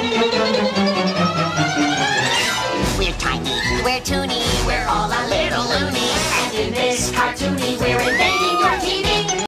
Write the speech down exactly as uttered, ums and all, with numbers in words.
We're tiny, we're toony, we're all a little loony, and in this cartoony